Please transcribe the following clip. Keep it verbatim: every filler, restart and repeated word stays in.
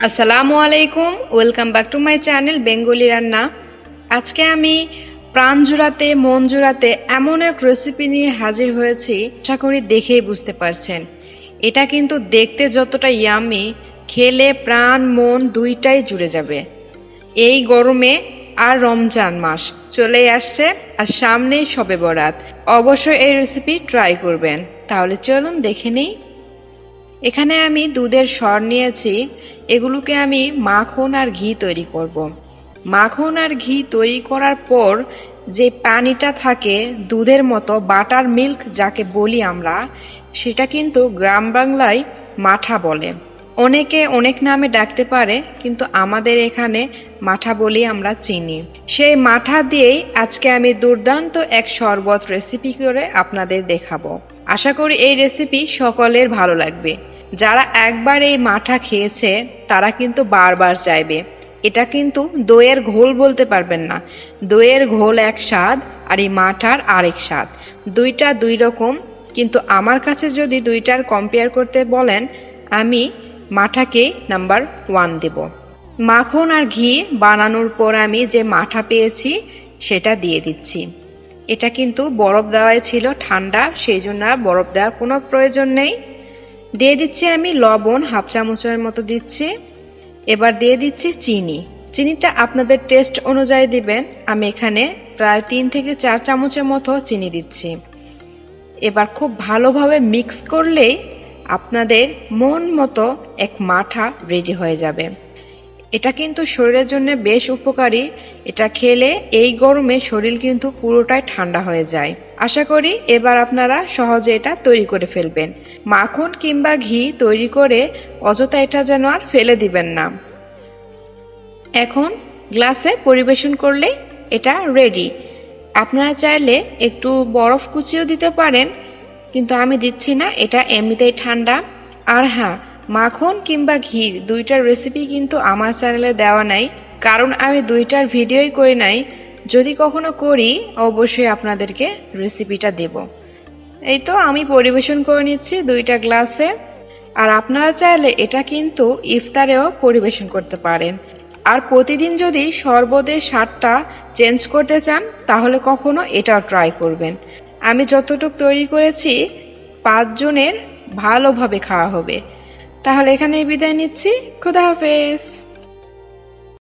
আসসালামু আলাইকুম, welcome back to my channel Bengali রান্না। আজকে আমি প্রাণ জুড়াতে মন জুড়াতে এমন এক রেসিপি নিয়ে হাজির হয়েছি, আশা করি দেখেই বুঝতে পারছেন। এটা কিন্তু দেখতে যতটা ইয়ামি, খেলে প্রাণ মন দুইটাই জুড়ে যাবে। এই গরমে আর রমজান মাস চলে আসছে, আর সামনেই শবে বরাত। অবশ্যই এই রেসিপি ট্রাই করবেন। তাহলে চলুন দেখে নেই। এখানে আমি দুধের সর নিয়েছি, এগুলোকে আমি মাখন আর ঘি তৈরি করব। মাখন আর ঘি তৈরি করার পর যে পানিটা থাকে দুধের মতো, বাটার মিল্ক যাকে বলি আমরা, সেটা কিন্তু গ্রাম বাংলায় মাঠা বলে। অনেকে অনেক নামে ডাকতে পারে, কিন্তু আমাদের এখানে মাঠা বলি আমরা চিনি। সেই মাঠা দিয়েই আজকে আমি দুর্দান্ত এক শরবত রেসিপি করে আপনাদের দেখাবো। আশা করি এই রেসিপি সকলের ভালো লাগবে। যারা একবার এই মাঠা খেয়েছে তারা কিন্তু বারবার চাইবে। এটা কিন্তু দইয়ের ঘোল বলতে পারবেন না, দইয়ের ঘোল এক স্বাদ আর এই মাঠার আরেক স্বাদ, দুইটা দুই রকম। কিন্তু আমার কাছে যদি দুইটার কম্পেয়ার করতে বলেন, আমি মাঠাকে নাম্বার ওয়ান দেব। মাখন আর ঘি বানানোর পর আমি যে মাঠা পেয়েছি সেটা দিয়ে দিচ্ছি। এটা কিন্তু বরফ দেওয়াই ছিল, ঠান্ডা, সেই জন্য আর বরফ দেওয়ার কোনো প্রয়োজন নেই। দিয়ে দিচ্ছি আমি লবণ, হাফ চামচের মতো দিচ্ছি। এবার দিয়ে দিচ্ছি চিনি। চিনিটা আপনাদের টেস্ট অনুযায়ী দিবেন। আমি এখানে প্রায় তিন থেকে চার চামচের মতো চিনি দিচ্ছি। এবার খুব ভালোভাবে মিক্স করলেই আপনাদের মন মতো এক মাঠা রেডি হয়ে যাবে। এটা কিন্তু শরীরের জন্য বেশ উপকারী। এটা খেলে এই গরমে শরীর কিন্তু পুরোটাই ঠান্ডা হয়ে যায়। আশা করি এবার আপনারা সহজে এটা তৈরি করে ফেলবেন। মাখন কিংবা ঘি তৈরি করে অযথা এটা যেন আর ফেলে দিবেন না। এখন গ্লাসে পরিবেশন করলে এটা রেডি। আপনারা চাইলে একটু বরফ কুচিও দিতে পারেন, কিন্তু আমি দিচ্ছি না, এটা এমনিতেই ঠান্ডা। আর হ্যাঁ, মাখন কিংবা ঘির দুইটার রেসিপি কিন্তু আমার চ্যানেলে দেওয়া নাই, কারণ আমি দুইটার ভিডিওই করি নাই। যদি কখনো করি অবশ্যই আপনাদেরকে রেসিপিটা দেব। এই তো আমি পরিবেশন করে নিচ্ছি দুইটা গ্লাসে। আর আপনারা চাইলে এটা কিন্তু ইফতারেও পরিবেশন করতে পারেন। আর প্রতিদিন যদি শরবতের স্বাদটা চেঞ্জ করতে চান তাহলে কখনো এটাও ট্রাই করবেন। আমি যতটুকু তৈরি করেছি পাঁচজনের ভালোভাবে খাওয়া হবে। তাহলে এখানেই বিদায় নিচ্ছি। খোদা হাফেজ।